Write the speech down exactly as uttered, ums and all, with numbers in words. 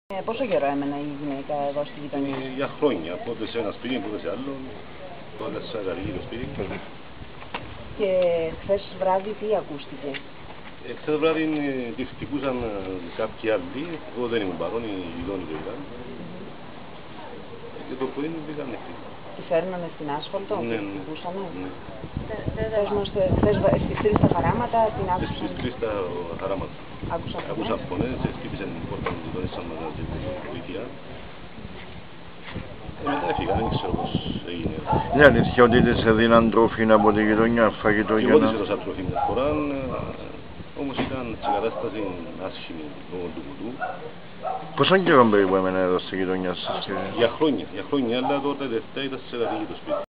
Ε, πόσο καιρό έμενε η γυναίκα εδώ στη γειτονιά? Ε, για χρόνια, πότε σε ένα σπίτι, πότε σε άλλο, πότε σε καταργεί το σπίτι. Και χθες βράδυ τι ακούστηκε? Ε, χθες βράδυ ε, τη χτυπούσαν ε, κάποιοι άλλοι, εγώ δεν ήμουν παρόν, οι γειτόνοι το ήταν. Και το πρωί πήγαν εκεί. Τη φέρνανε στην άσφαλτο, Ναι, τη ναι. χτυπούσανε? Ναι. Πες μας, ε, χθες βα- στις τρεις τα χαράματα την Στις άκουσαν? τρεις τα χαράματα. Άκουσαν Άκουσα φωνές? φωνές, ε, χτύπησαν την πόρτα μου, γειτόνισσαν να ζητήσουν βοήθεια. Ε, μετά έφυγαν, δεν ξέρω πώς έγινε. Είναι αλήθεια ότι δεν σε δίναν τρόφι από τη γειτονιά, φαγητό Και για εγώ να... της έδωσα τροφή μια φορά, ε, όμως ήταν σε κατάσταση άσχημη λόγω του κουτού. Πόσο καιρό περίπου έμενε εδώ στη γειτονιά σας? Για χρόνια, για χρόνια, αλλά τότε τελευταία ήταν σε κατοίκη το σπίτι.